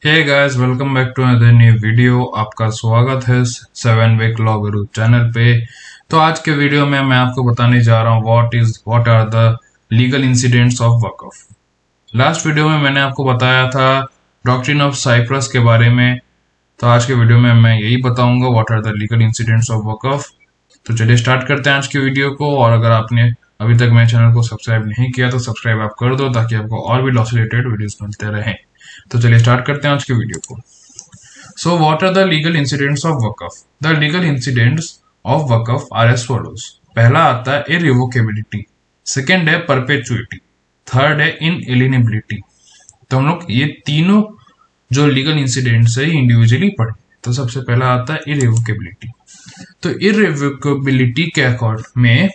Hey guys, welcome back to another new video. आपका स्वागत है 7 वीक लॉ गुरु channel पे। तो आज के वीडियो में मैं आपको बताने जा रहा हूँ what are the legal incidents of waqf. Last video में मैंने आपको बताया था डॉक्ट्रिन ऑफ साइप्रस के बारे में। तो आज के वीडियो में मैं यही बताऊंगा what are the legal incidents of waqf. तो चलिए स्टार्ट करते हैं आज की वीडियो को। और अगर आपने अभी तक मेरे चैनल को सब्सक्राइब नहीं किया तो सब्सक्राइब आप कर दो, ताकि आपको और भी लॉ से रिलेटेड वीडियोस मिलते रहें। तो चलिए स्टार्ट करते हैं आज की वीडियो को। So what are the legal incidents of waqf? The legal incidents of waqf are as follows. पहला आता है इररिवोकेबिलिटी, सेकंड है परपेचुइटी, थर्ड है इनएलिएनेबिलिटी। तो हम लोग ये तीनों जो लीगल इंसिडेंट्स है इंडिविजुअली पढ़े। तो सबसे पहला आता है इररिवोकेबिलिटी। तो इररिवोकेबिलिटी के अकॉर्ड में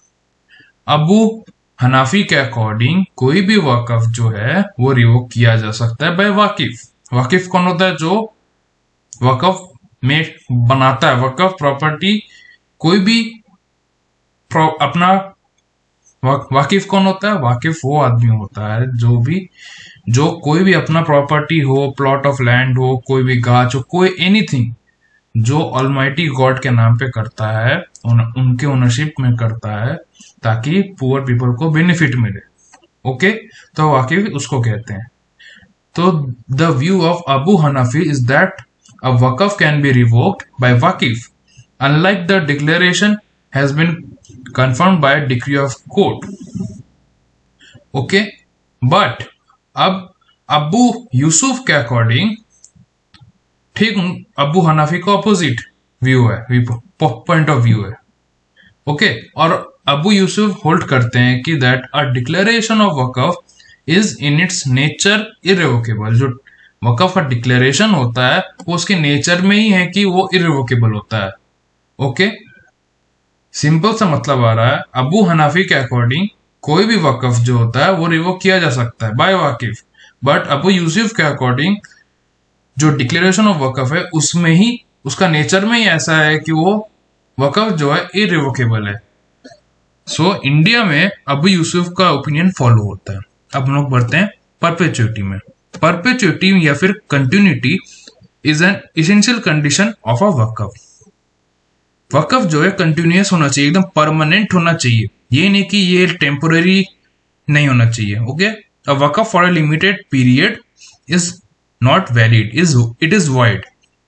अबू हनाफी के अकॉर्डिंग कोई भी वक़्फ़ जो है वो रिवोक किया जा सकता है बाय वाकिफ। वाकिफ कौन होता है? जो वक़्फ़ में बनाता है वक़्फ़ प्रॉपर्टी। कोई भी अपना वाकिफ कौन होता है? वाकिफ वो आदमी होता है जो कोई भी अपना प्रॉपर्टी हो, प्लॉट ऑफ लैंड हो, कोई भी गाछ हो, कोई एनीथिंग जो ऑलमाइटी गॉड के नाम पे करता है, उनके ओनरशिप में करता है, ताकि पुअर पीपल को बेनिफिट मिले। ओके, तो वाकिफ उसको कहते हैं। तो the view of Abu Hanafi is that a waqf can be revoked by wakif unlike the declaration has been confirmed by decree of court. Okay, but अब अबू यूसुफ के अकॉर्डिंग ठीक अबू हनाफी का ऑपोजिट व्यू है, point of view है। Okay, और Abu Yusuf hold करते हैं कि that a declaration of Waqf is in its nature irrevocable. जो वक़्फ़ का डिक्लेरेशन होता है वो उसके नेचर में ही है कि वो इररिवोकेबल होता है। ओके, सिंपल सा मतलब आ रहा है, अबू हनाफी के अकॉर्डिंग कोई भी वक़्फ़ जो होता है वो रिवोक किया जा सकता है बाय वाकिफ। बट अबू यूसुफ के अकॉर्डिंग जो डिक्लेरेशन ऑफ वक़्फ़ है उसमें ही, उसका नेचर में ही ऐसा है कि वो वक़्फ़ जो है इररिवोकेबल है। सो इंडिया में अबू यूसुफ का ओपिनियन फॉलो होता है। अब हम लोग बढ़ते हैं परपेचुइटी में। परपेचुइटी या फिर continuity is an essential condition of a waqf. वक़्फ़ जो है कंटिन्यूअस होना चाहिए, एकदम परमानेंट होना चाहिए। ये नहीं कि ये टेम्पोररी नहीं होना चाहिए। Okay, a waqf for a limited period is not valid, it is void.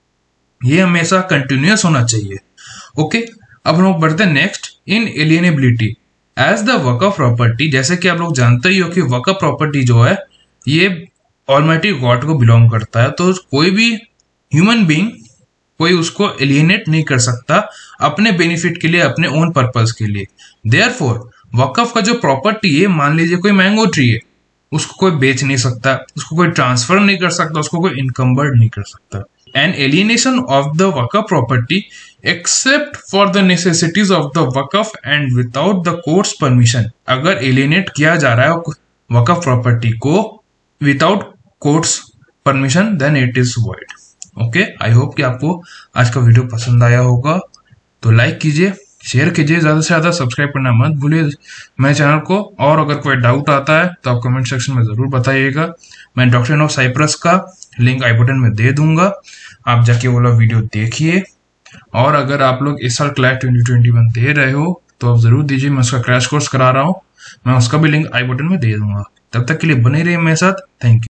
ये हमेशा कंटिन्यूअस होना चाहिए। ओके, अब हम लोग बढ़ते हैं next, inalienability as the waqf property. जैसे कि आप लोग जानते ही हो कि वक़्फ़ प्रॉपर्टी जो है ये ऑलमाइटी गॉड को बिलोंग करता है। तो कोई भी ह्यूमन बीइंग कोई उसको एलिएनेट नहीं कर सकता अपने बेनिफिट के लिए, अपने ओन पर्पस के लिए। देयरफॉर वक़्फ़ का जो प्रॉपर्टी है, मान लीजिए कोई मैंगो ट्री है, उसको कोई बेच नहीं सकता, उसको कोई ट्रांसफर नहीं कर सकता, उसको कोई इनकम्बर्ड नहीं कर सकता। An alienation of the waqf property except for the necessities of the waqf and without the court's permission. अगर एलिएनेट किया जा रहा है वक़्फ़ प्रॉपर्टी को without court's permission, then it is void. Okay, I hope कि आपको आज का वीडियो पसंद आया होगा। तो लाइक कीजिए, शेयर कीजिए, ज़्यादा से ज़्यादा सब्सक्राइब करना मत भूलिए मेरे चैनल को। और अगर कोई डाउट आता है तो आप कमेंट सेक्शन में ज़रूर बताइएगा। मैं डॉक्ट्रिन ऑफ साइप्रस का लिंक आई बटन में दे दूंगा, आप जाके वो लोग वीडियो देखिए। और अगर आप लोग इस साल क्लैट 2021 दे रहे हो तो आप ज़रूर दीजिए, मैं उसका क्रैश कोर्स करा रहा हूँ, मैं उसका भी लिंक आई बटन में दे दूंगा। तब तक के लिए बने रहिए मेरे साथ। Thank you.